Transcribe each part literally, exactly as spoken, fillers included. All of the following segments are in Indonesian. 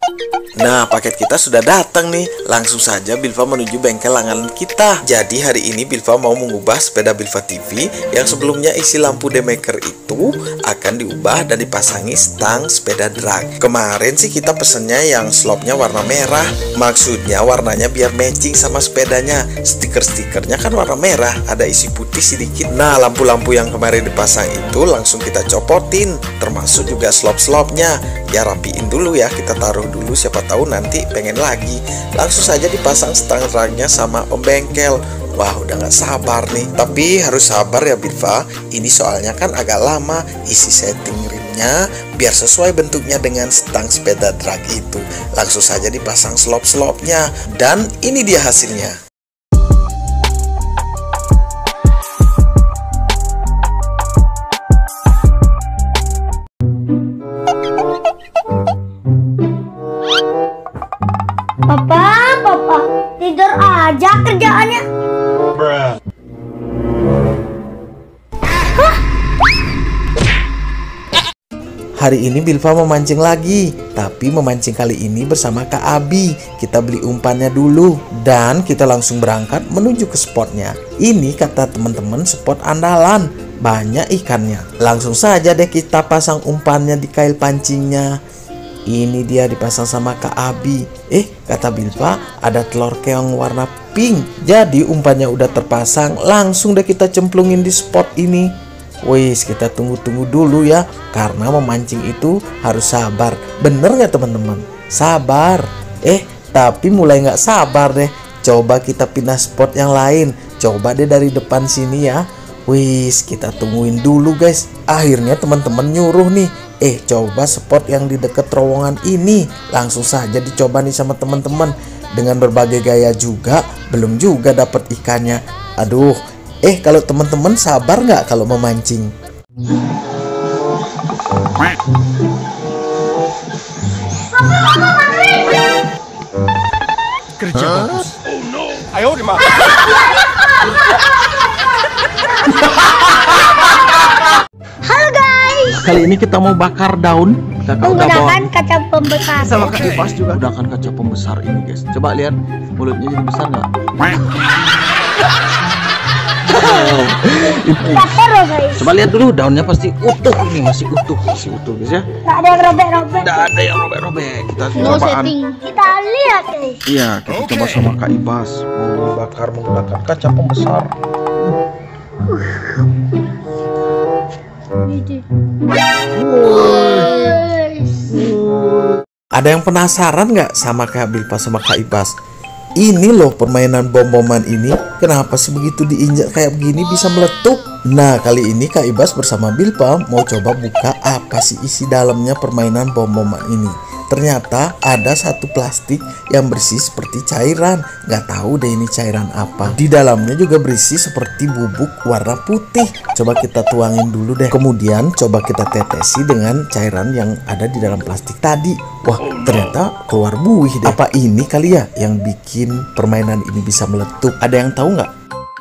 Nah, paket kita sudah datang nih. Langsung saja Bilva menuju bengkel langganan kita. Jadi hari ini Bilva mau mengubah sepeda Bilva T V yang sebelumnya isi lampu demaker itu akan diubah dan dipasangi stang sepeda drag. Kemarin sih kita pesennya yang slopnya warna merah. Maksudnya warnanya biar matching sama sepedanya. Stiker-stikernya kan warna merah, ada isi putih sedikit. Nah, lampu-lampu yang kemarin dipasang itu langsung kita copotin, termasuk juga slop-slopnya. Ya rapiin dulu ya, kita taruh dulu, siapa tahu nanti pengen lagi. Langsung saja dipasang stang dragnya sama pembengkel. Wah, udah gak sabar nih. Tapi harus sabar ya Bilva, ini soalnya kan agak lama isi setting rimnya biar sesuai bentuknya dengan stang sepeda drag itu. Langsung saja dipasang slop-slopnya, dan ini dia hasilnya. Papa, papa, tidur aja kerjaannya. Hari ini Bilva memancing lagi, tapi memancing kali ini bersama Kak Abi. Kita beli umpannya dulu dan kita langsung berangkat menuju ke spotnya. Ini kata teman-teman spot andalan, banyak ikannya. Langsung saja deh kita pasang umpannya di kail pancingnya. Ini dia dipasang sama Kak Abi. Eh, kata Bilva ada telur keong warna pink. Jadi umpannya udah terpasang, langsung deh kita cemplungin di spot ini. Wis, kita tunggu-tunggu dulu ya, karena memancing itu harus sabar. Bener nggak teman-teman? Sabar. Eh, tapi mulai nggak sabar deh. Coba kita pindah spot yang lain. Coba deh dari depan sini ya. Wis, kita tungguin dulu guys. Akhirnya teman-teman nyuruh nih, eh coba spot yang di dekat terowongan ini. Langsung saja dicoba nih sama teman-teman. Dengan berbagai gaya juga, belum juga dapat ikannya. Aduh, eh kalau teman-teman sabar nggak kalau memancing? Kerja bagus. Oh no. Ayo dimana? Halo guys, Kali ini kita mau bakar daun. Kakak udah bawa menggunakan kaca pembesar. sama Kak Ipas juga menggunakan kaca pembesar ini guys. Coba lihat mulutnya jadi besar nggak? Wow. Tak terus guys. Coba lihat dulu daunnya pasti utuh, ini masih utuh, masih utuh guys ya. Tak ada yang robek-robek. Tidak ada yang robek-robek. Kita No cobaan. setting. Kita lihat guys. Iya, kita Oke. coba sama Kak Ibas bakar menggunakan kaca pembesar. Ada yang penasaran nggak sama Kak Bilva sama Kak Ibas? Ini loh permainan bom-boman ini. Kenapa sih begitu diinjak kayak begini bisa meletup? Nah, kali ini Kak Ibas bersama Bilva mau coba buka apa sih isi dalamnya permainan bom-boman ini. Ternyata ada satu plastik yang bersih seperti cairan. Nggak tahu deh ini cairan apa. Di dalamnya juga berisi seperti bubuk warna putih. Coba kita tuangin dulu deh. Kemudian coba kita tetesi dengan cairan yang ada di dalam plastik tadi. Wah, ternyata keluar buih deh. Apa ini kali ya yang bikin permainan ini bisa meletup? Ada yang tahu nggak?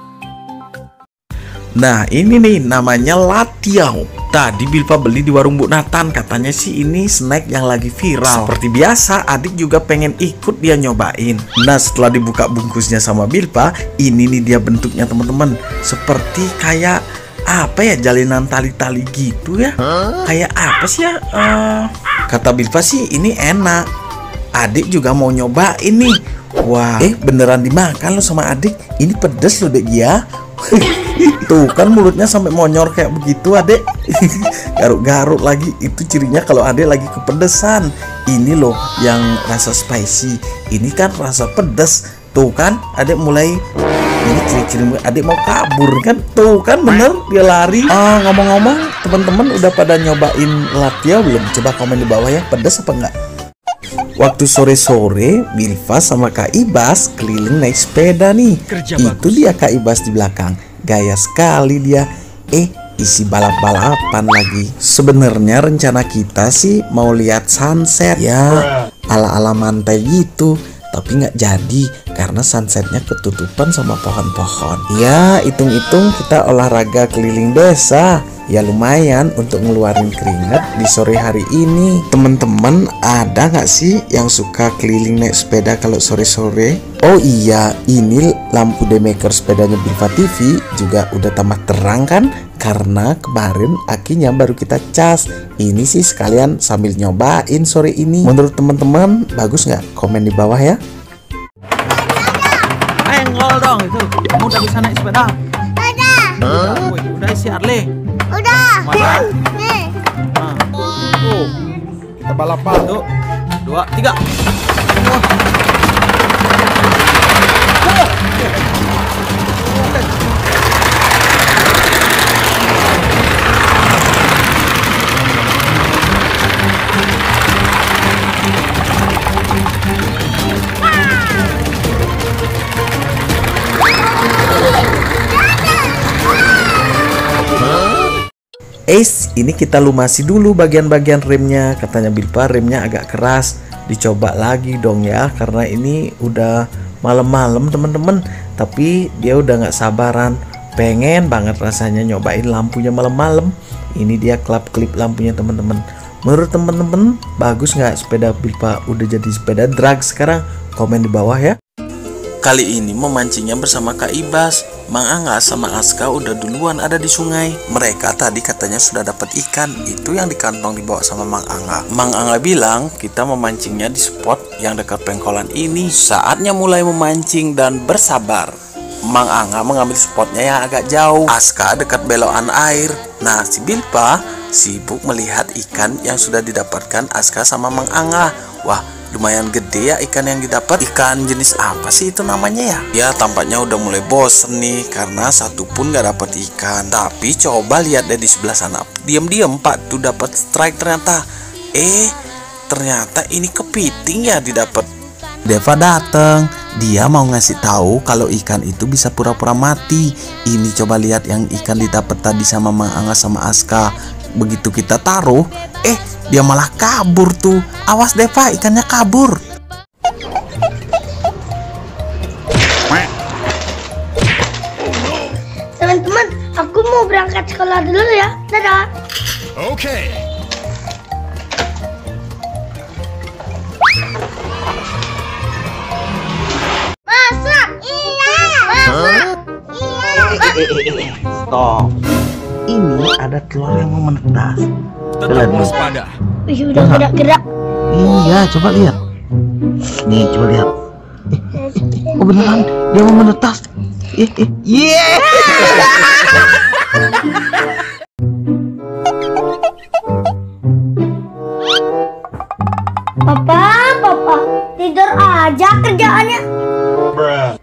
Nah, ini nih namanya latiau. Tadi Bilva beli di warung Bu Nathan. Katanya sih ini snack yang lagi viral. Seperti biasa, adik juga pengen ikut dia nyobain. Nah, setelah dibuka bungkusnya sama Bilva, ini nih dia bentuknya teman-teman. Seperti kayak apa ya, jalinan tali-tali gitu ya. Kayak apa sih ya? Eh, kata Bilva sih ini enak. Adik juga mau nyobain nih. Wah, eh beneran dimakan lo sama adik. Ini pedes loh dek ya. Tuh kan mulutnya sampai monyor kayak begitu adek. Garuk-garuk lagi. Itu cirinya kalau adek lagi kepedesan. Ini loh yang rasa spicy. Ini kan rasa pedes. Tuh kan adek mulai. Ini ciri-ciri adek mau kabur kan. Tuh kan bener dia lari. Ah, ngomong-ngomong teman-teman udah pada nyobain latiau belum? Coba komen di bawah ya, pedes apa enggak? Waktu sore-sore, Bilva sama Kak Ibas keliling naik sepeda nih. Kerja Itu bagus. dia Kak Ibas di belakang. Gaya sekali dia. Eh, isi balap-balapan lagi. Sebenarnya rencana kita sih mau lihat sunset ya, ala-ala mantai gitu. Tapi nggak jadi karena sunsetnya ketutupan sama pohon-pohon. Ya, hitung-hitung kita olahraga keliling desa. Ya lumayan untuk ngeluarin keringat di sore hari ini. Teman-teman ada nggak sih yang suka keliling naik sepeda kalau sore-sore? Oh iya, ini lampu demaker sepedanya Bilfa T V juga udah tambah terang kan? Karena kemarin akinya baru kita cas. Ini sih sekalian sambil nyobain sore ini. Menurut teman-teman bagus nggak? Komen di bawah ya. Enggol dong itu. Kamu udah bisa naik sepeda? Udah. Udah, Woi, udah isi Harley. Udah. Mana? Nih. Nah. Tuh. Kita balapan. Satu, dua, tiga. Wah. Eits, ini kita lumasi dulu bagian-bagian remnya. Katanya Bilfa remnya agak keras. Dicoba lagi dong ya, karena ini udah malam-malam teman-teman. Tapi dia udah nggak sabaran, pengen banget rasanya nyobain lampunya malam-malam. Ini dia klip-klip lampunya teman-teman. Menurut teman-teman bagus nggak sepeda Bilfa udah jadi sepeda drag sekarang? Komen di bawah ya. Kali ini memancingnya bersama Kak Ibas. Mang Angga sama Aska udah duluan ada di sungai. Mereka tadi katanya sudah dapat ikan. Itu yang di kantong dibawa sama Mang Angga. Mang Angga bilang kita memancingnya di spot yang dekat pengkolan ini. Saatnya mulai memancing dan bersabar. Mang Angga mengambil spotnya yang agak jauh. Aska dekat belokan air. Nah si Bilfa sibuk melihat ikan yang sudah didapatkan Aska sama Mang Angga. Wah, lumayan gede ya ikan yang didapat. Ikan jenis apa sih itu namanya ya? Ya tampaknya udah mulai bosen nih karena satu pun gak dapet ikan. Tapi coba lihat deh di sebelah sana. Diam-diam Pak tuh dapat strike ternyata. Eh ternyata ini kepiting ya didapat. Deva dateng. Dia mau ngasih tahu kalau ikan itu bisa pura-pura mati. Ini coba lihat yang ikan didapat tadi sama Mang Angga sama Aska. Begitu kita taruh, eh dia malah kabur tuh. Awas Deva, ikannya kabur. Teman-teman, aku mau berangkat sekolah dulu ya. Dadah. Okay. Masak. Iya. Masak. Iya. Stop. Ini ada telur yang mau menetas. Tetap waspada. Wih, udah gerak-gerak. Iya, coba lihat. Nih, coba lihat. Eh, oh beneran, dia mau menetas. Eh, eh, yeah. Papa, papa, tidur aja kerjaannya. Bruh.